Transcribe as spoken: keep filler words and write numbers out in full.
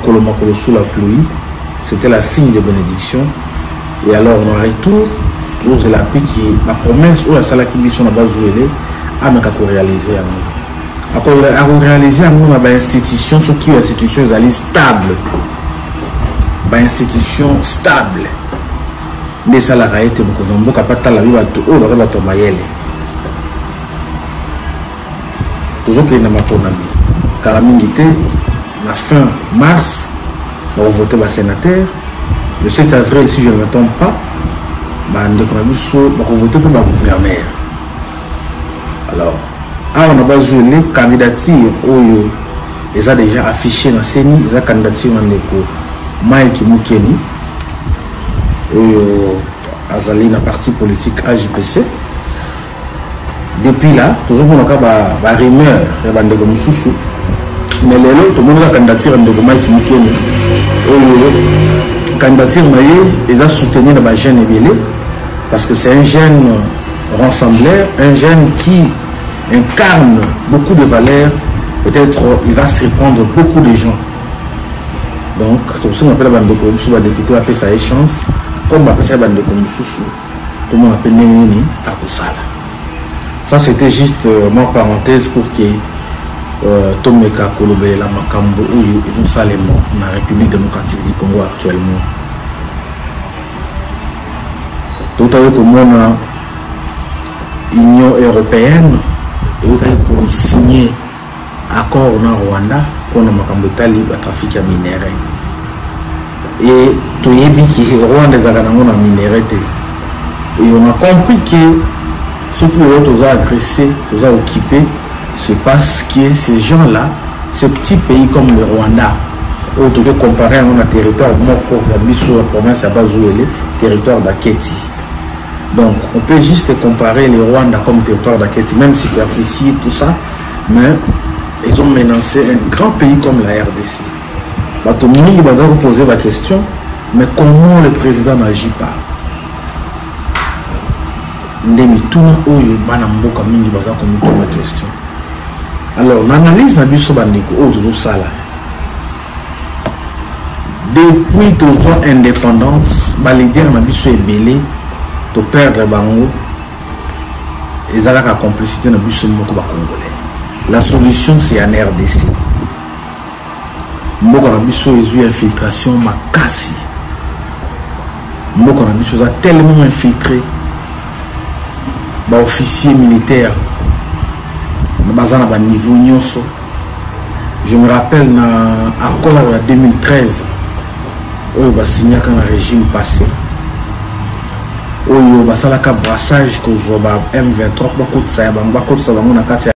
Koloma Kolo sous la pluie, c'était la signe de bénédiction. Et alors, on retour, toujours c'est la pluie qui la promesse où la salle qui dit son base où à me réaliser à nous. À réaliser à nous, on a une institution, ce qui est une institution stable. Une institution stable. Mais ça l'a été, on ne peut pas la vie à tout, on va tomber. Toujours qu'il y a une autonomie. Car la milité, la fin mars, on va voter le sénateur. Le sept avril, si je ne me trompe pas, on va voter pour le gouverneur. Alors, on a besoin de candidatures où ils ont déjà affiché dans la C E N I, ils ont candidature dans l'écho. Mike Moukeni, où ils ont un parti politique A J P C. Depuis là, toujours pour nous avoir des rumeurs, il y a des gens mais les autres, tout le monde a candidature de Mike Moukeni. La candidature, ils ont soutenu le jeune Ebélé parce que c'est un jeune rassembleur, un jeune qui incarne beaucoup de valeurs. Peut-être il va se répondre beaucoup de gens. Donc, c'est pour ça qu'on appelle la bande de Komoussou, la députée appelle ça chance. Comme on appelle ça la bande de Komoussou, tout le monde appelle Nénéni Takosala. Ça, c'était juste euh, mon parenthèse pour que euh, Tomeka Kolobe la Makambo ou ils ont salement dans la République démocratique du Congo actuellement. Tout à l'heure, comme on a l'Union européenne, et tout à l'heure, pour signer accord dans Rwanda, pour le Makambo Tali, le trafic à minéraux. Et tout le monde qui est Rwanda, des aganamons en minéraux. Et on a compris que ceux qui ont agressé, ont occupé, c'est parce que ces gens-là, ce petit pays comme le Rwanda, où tu peux comparer à un territoire, la province à Bazouélé, territoire d'Aketi. Donc, on peut juste comparer le Rwanda comme territoire d'Aketi, même superficie, tout ça, mais ils ont menacé un grand pays comme la R D C. Tout le monde va vous poser la question, mais comment le président n'agit pas? Question. Alors, l'analyse n'a pas toujours ça. Depuis toujours indépendance, les leaders n'a pas ébélé de perdre Bango. Ils ont la complicité n'a pas congolais. La solution, c'est un R D C. Mboko na biso ezu infiltration makasi. Mboko na biso a tellement infiltré ba officier militaire na bazana ba niveau nyonso. Je me rappelle na accord en deux mille treize oyo ba signé quand le régime passé. Oyo ba salaka brassage ko zo ba M vingt-trois ba ko tsaya ba ba ko sa bango na kati